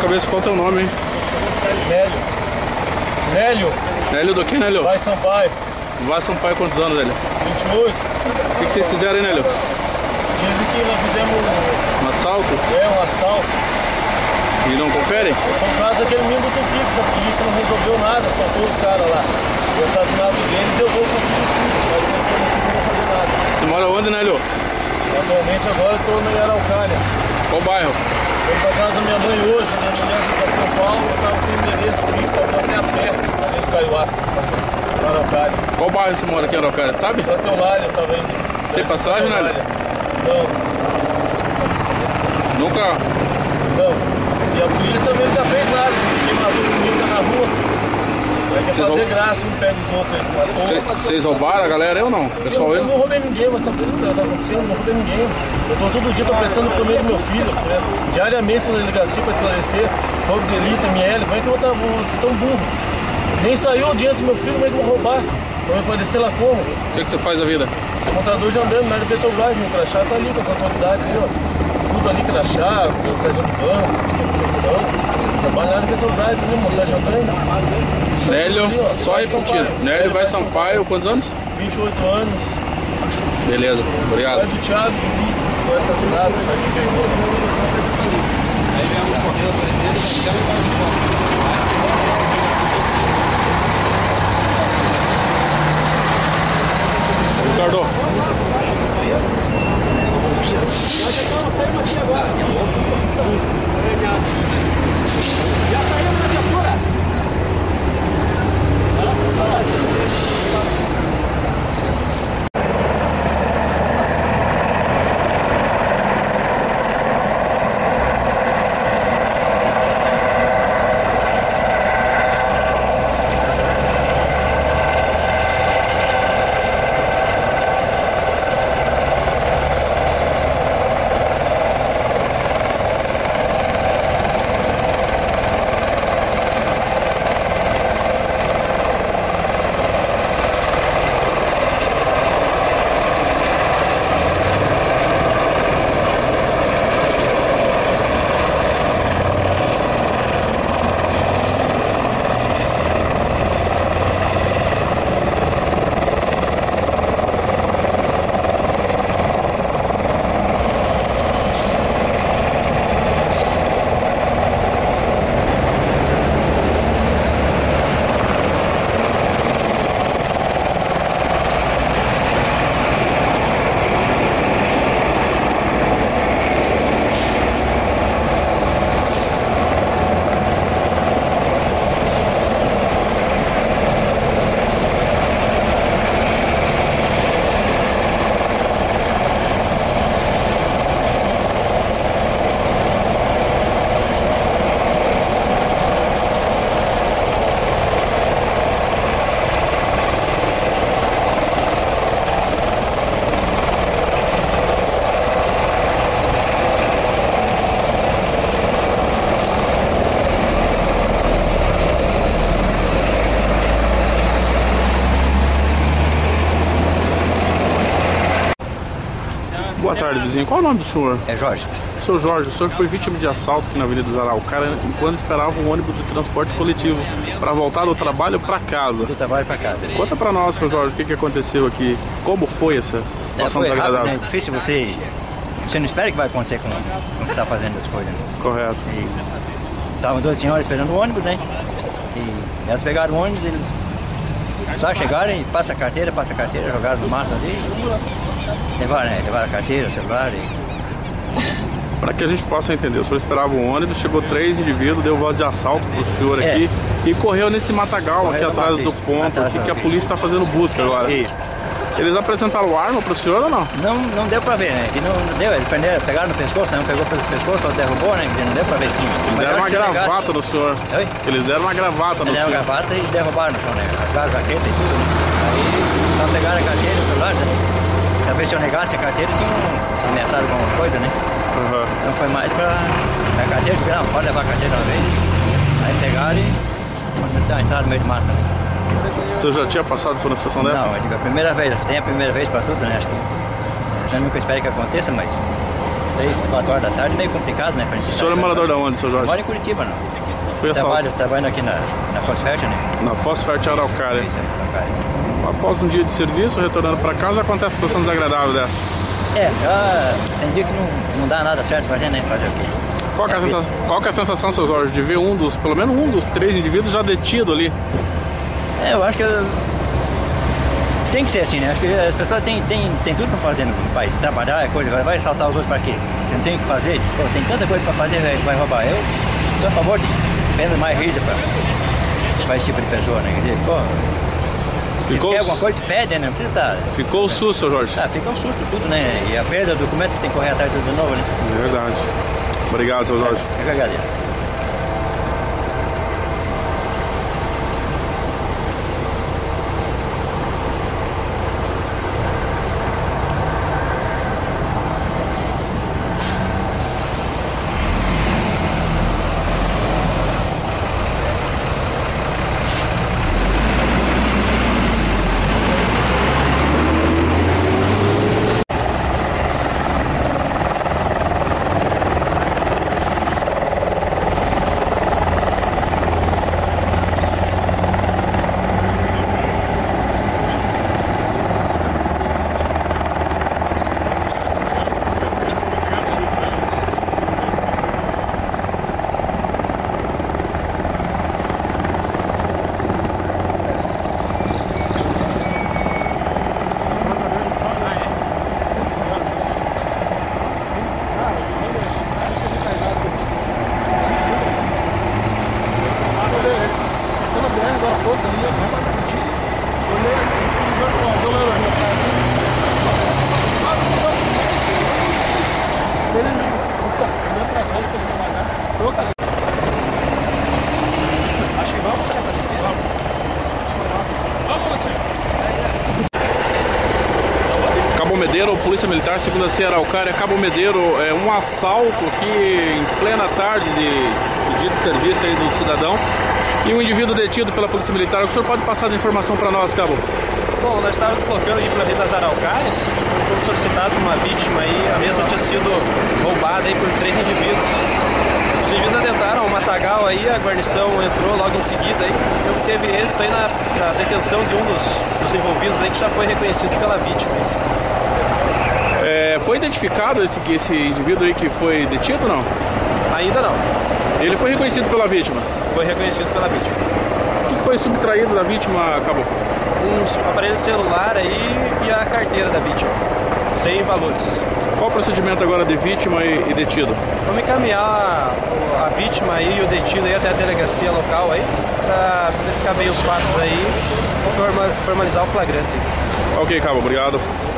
cabeça, qual é o teu nome, hein? Nélio. Nélio. Nélio do que, Nélio? Vai Sampaio. Vai Sampaio, quantos anos, Nélio? 28. O que vocês fizeram aí, Nélio? Dizem que nós fizemos Um assalto? um assalto. E não confere? São casos daquele menino do Tupi, que a polícia não resolveu nada, soltou os caras lá. O assassinato deles eu vou conseguir tudo, mas eu não vou fazer nada. Você mora onde, Nélio? Atualmente agora eu estou no Araucária. Qual bairro? Fui pra casa da minha mãe hoje, minha mulher foi pra São Paulo, eu estava sem endereço fixo, eu até a pé, ali do Caiuá, no Araucária. Qual bairro você mora aqui em Araucária, sabe? Só teu Lário, eu estava indo. Tem passagem, Nélio? Não. Nunca? Não. E a polícia também nunca fez nada, ninguém matou ninguém na rua. Vai fazer graça, não pega os outros aí. Vocês roubaram a galera, eu não? Pessoal, eu não roubei ninguém, mas essa polícia tá acontecendo, não roubei ninguém. Eu tô todo dia prestando por meio do meu filho, né? Diariamente na delegacia para esclarecer roubo de delito, ML, como é que eu vou ser tão burro? Nem saiu a audiência do meu filho, como é que eu vou roubar? Vai aparecer lá como? O que você faz da vida? Sou montador de andando, mas do Petrobras, meu crachá tá ali com essa autoridade, viu? Tudo ali, crachá, meu cartão de banco, tipo de refeição. Trabalho lá no Petrobras, ali, montagem de andando. Nélio, só repetindo. Nélio vai Sampaio, quantos anos? 28 anos. Beleza, obrigado. É do Thiago Vinícius, foi assassinado, já te pegou. Ricardo. Boa tarde, vizinho. Qual é o nome do senhor? É Jorge. Seu Jorge, o senhor foi vítima de assalto aqui na Avenida dos Araucária enquanto esperava um ônibus de transporte coletivo para voltar do trabalho para casa. Do trabalho para casa. Conta para nós, seu Jorge, o que aconteceu aqui? Como foi essa situação desagradável? Rápido, né? Difícil, você não espera que vai acontecer quando você está fazendo as coisas. Né? Correto. Estavam duas senhoras esperando o ônibus, né? E elas pegaram o ônibus, eles só chegaram e passa a carteira, jogaram no mato ali. Levaram a carteira, o celular e... Para que a gente possa entender, o senhor esperava um ônibus, chegou 3 indivíduos, deu voz de assalto para o senhor aqui e correu nesse matagal aqui atrás do ponto, aqui que a polícia está fazendo busca agora. Isso. Eles apresentaram arma para o senhor ou não? Não deu para ver, né? Que não deu, eles pegaram no pescoço, não pegou pelo pescoço, só derrubou, né? Não deu para ver sim. Eles deram uma gravata no senhor. Oi? Eles deram uma gravata no senhor. Deram uma gravata e derrubaram no chão, né? Rasgaram a jaqueta e tudo, né? Aí só pegaram a carteira e o celular, né? Talvez se eu negasse a carteira, tinha ameaçado alguma coisa, né? Uhum. Então foi mais pra a carteira, porque não, pode levar a carteira uma vez. Aí pegaram e entraram no meio do mato. Né? O senhor já tinha passado por uma situação dessa? Não, eu digo a primeira vez, tem a primeira vez pra tudo, né? Acho que eu nunca espero que aconteça, mas 3, 4 horas da tarde, meio complicado, né? O senhor é morador de onde, seu Jorge? Moro em Curitiba, não. Foi Trabalho aqui na Fosfert, né? Na Fosfert Araucária. Isso, Araucária. Após um dia de serviço, retornando para casa, acontece uma situação desagradável dessa. Já tem dia que não dá nada certo pra gente, né? Fazer o quê? Qual que é a sensação, seu Jorge, de ver pelo menos um dos 3 indivíduos já detido ali? Eu acho que tem que ser assim, né? Acho que as pessoas têm tudo pra fazer no país. Trabalhar, coisa, vai assaltar os outros pra quê? Não tem o que fazer? Pô, tem tanta coisa pra fazer, vai roubar. Eu sou a favor de pena mais rígida pra esse tipo de pessoa, né? Quer dizer, pô, se quer alguma coisa, pede, né? Não precisa estar... Ficou o susto, seu Jorge? Fica um susto tudo, né? E a perda do documento tem que correr atrás de novo, né? É verdade. Obrigado, seu Jorge. Eu que agradeço. Cabo Medeiro, Polícia Militar, segunda C Araucária, Cabo Medeiro, um assalto aqui em plena tarde de dia de serviço aí do cidadão e um indivíduo detido pela Polícia Militar. O que o senhor pode passar de informação para nós, Cabo? Bom, nós estávamos deslocando aqui pela Rede das Araucárias, fomos solicitados uma vítima aí, a mesma tinha sido roubada aí por 3 indivíduos. Os indivíduos adentraram ao matagal aí, a guarnição entrou logo em seguida aí, e obteve êxito aí na detenção de um dos envolvidos aí, que já foi reconhecido pela vítima. Foi identificado esse indivíduo aí que foi detido ou não? Ainda não. Ele foi reconhecido pela vítima? Foi reconhecido pela vítima. O que foi subtraído da vítima, Cabo? Um aparelho celular aí e a carteira da vítima, sem valores. Qual o procedimento agora de vítima e detido? Vamos encaminhar a vítima aí e o detido aí até a delegacia local aí, para verificar bem os fatos aí e formalizar o flagrante. Ok, Cabo, obrigado.